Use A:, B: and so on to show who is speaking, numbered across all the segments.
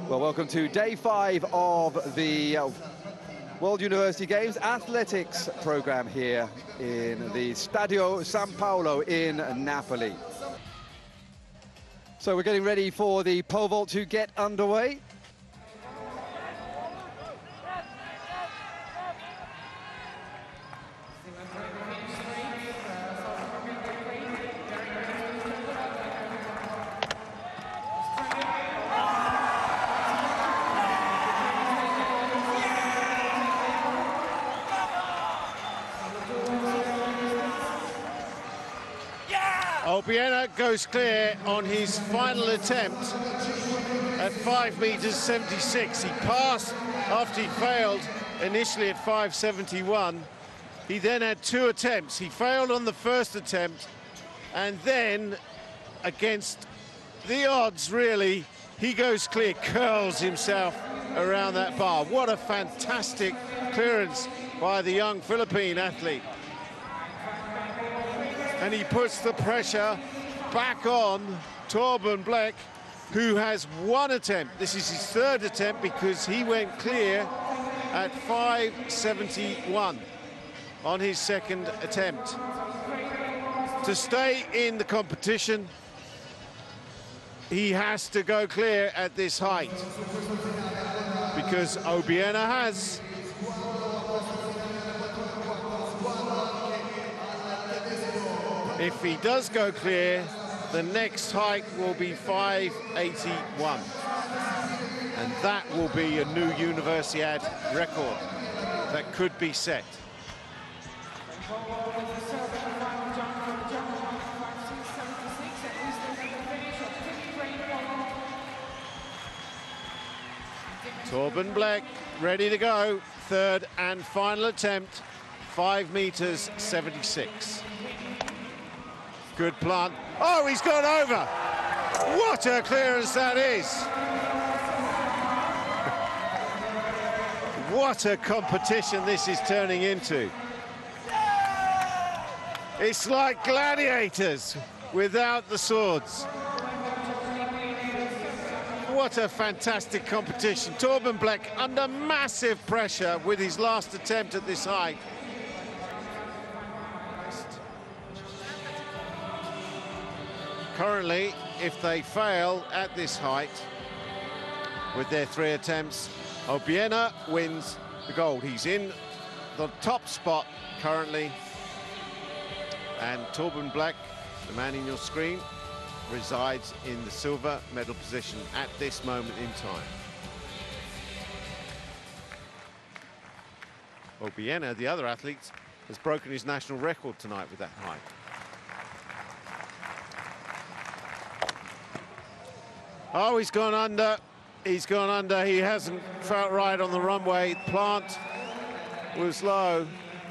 A: Well, welcome to day 5 of the World University Games athletics program here in the Stadio San Paolo in Napoli. So we're getting ready for the pole vault to get underway.
B: Obiena goes clear on his final attempt at 5 meters 76. He passed after he failed initially at 5.71. He then had 2 attempts. He failed on the first attempt, and then, against the odds really, he goes clear, curls himself around that bar. What a fantastic clearance by the young Philippine athlete. And he puts the pressure back on Torben Blek, who has 1 attempt. This is his 3rd attempt because he went clear at 5.71 on his 2nd attempt. To stay in the competition, he has to go clear at this height because Obiena has. If he does go clear, the next height will be 5.81. And that will be a new Universiade record that could be set. Torben Blek ready to go. 3rd and final attempt, 5 meters 76. Good plant. Oh, he's gone over. What a clearance that is. What a competition this is turning into. It's like gladiators without the swords. What a fantastic competition. Torben Blek under massive pressure with his last attempt at this height. Currently, if they fail at this height with their 3 attempts, Obiena wins the gold. He's in the top spot currently. And Torben Blek, the man in your screen, resides in the silver medal position at this moment in time. Obiena, the other athlete, has broken his national record tonight with that height. Oh, he's gone under. He's gone under. He hasn't felt right on the runway. Plant was low.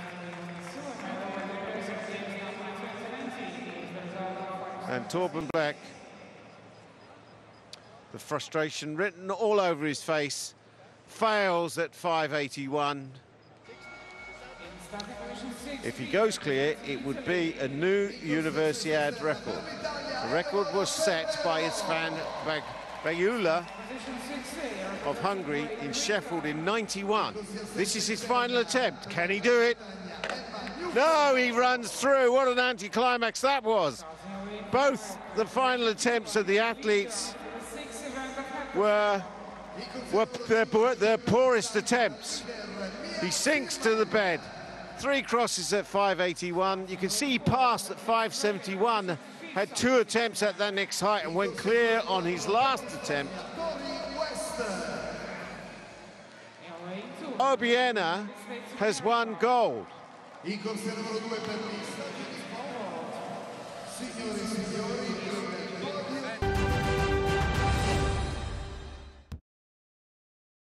B: And Torben Blek, the frustration written all over his face, fails at 5.81. If he goes clear, it would be a new Universiade record. The record was set by István Bagula of Hungary in Sheffield in '91. This is his final attempt. Can he do it? No, he runs through. What an anticlimax that was. Both the final attempts of the athletes were their poorest attempts. He sinks to the bed. 3 crosses at 5.81. You can see he passed at 5.71. Had 2 attempts at that next height and went clear on his last attempt. Obiena has won gold.
C: I conservano 2 per lista. Signore e signori,